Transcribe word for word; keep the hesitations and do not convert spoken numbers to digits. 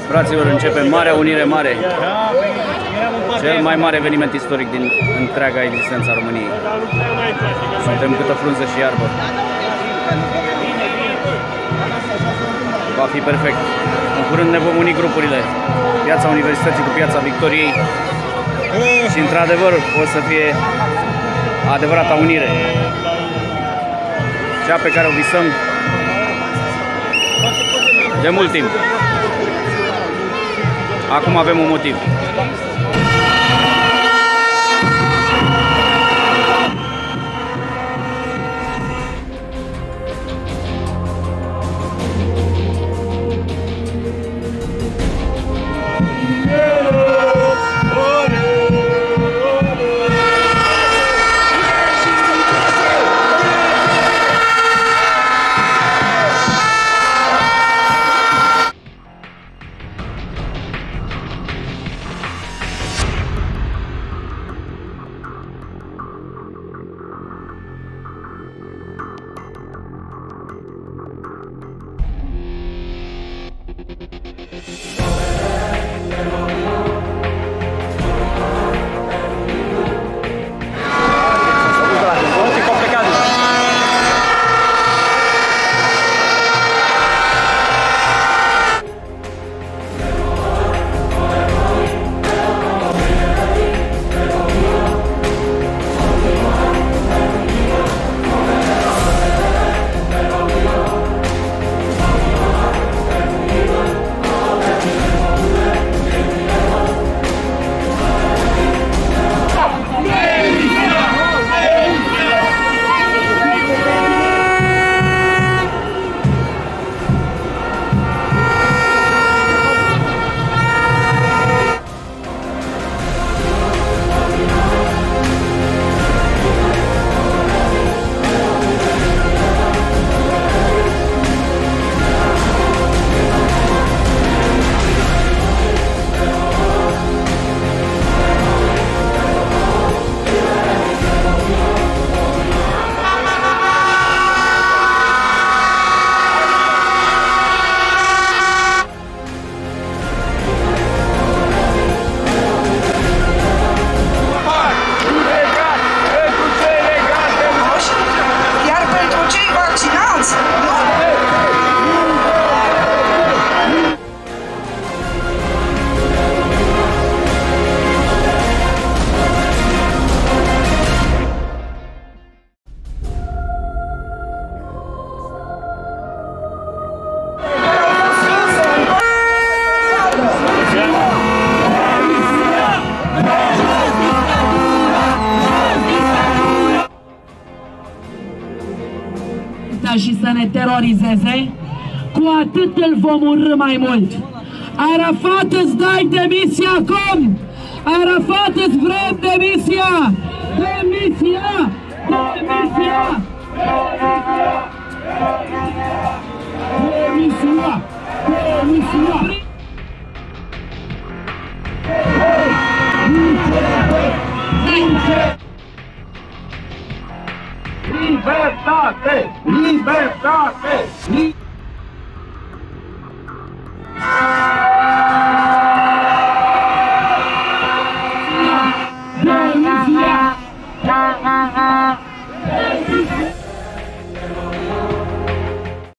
Fraților, începe Marea Unire Mare, cel mai mare eveniment istoric din întreaga existență a României. Suntem câtă frunză și iarbă. Va fi perfect. În curând ne vom uni grupurile, Piața Universității cu Piața Victoriei, și într-adevăr o să fie adevărata unire, cea pe care o visăm de mult timp. Acum avem un motiv. Și să ne terorizeze, cu atât îl vom urî mai mult. Arafat, îți dai demisia acum! Arafat, îți vrem demisia! Demisia! Demisia! Demisia! Demisia! Libertate! Libertate!